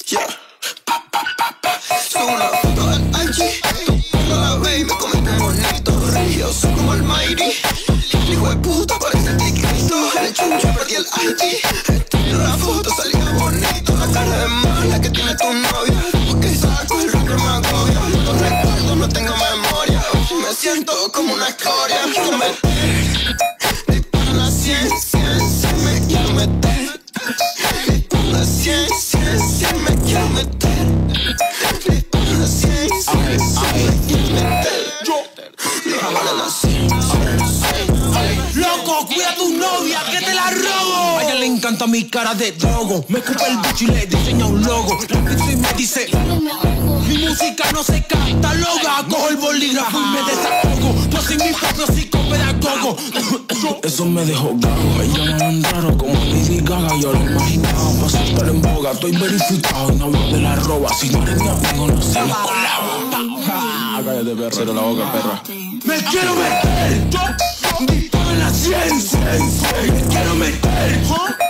Yeah. Subo una foto al IG, no la ve y me comenta bonito. Yo soy como el Mighty, el hijo de puta parece Cristo. En el chuncho perdí el ID, estoy en una foto, salía bonito. La cara de mala que tiene tu novia, porque saco el rock que me agobia. No recuerdo, no tengo memoria, me siento como una escoria. Quiero meter, dispara la 100, 100, 100, me quiero meter. Dispara la 100, 100, 100, me quiero meter. Dispara la 100, 100, 100, me quiero meter. Dispara la 100, 100, 100. Loco, cuida a tu novia, que te la robo. A ella le encanta mi cara de drogo. Me escupe el bicho y le diseña un logo. La piso y me dice, mi música no se cataloga. Cojo el bolígrafo y me desahogo. Yo soy mi propio psicopedagogo. Eso me dejó gago. Ella me anda raro como Lady Gaga. Yo lo imaginaba para estar en boga. Estoy verificado y no hablo de la roba. Si no eres mi amigo, no se me colaba. Cállate, perra. Cierra la boca, perra. Me quiero meter. Dispara la 100, 100, 100. Me quiero meter.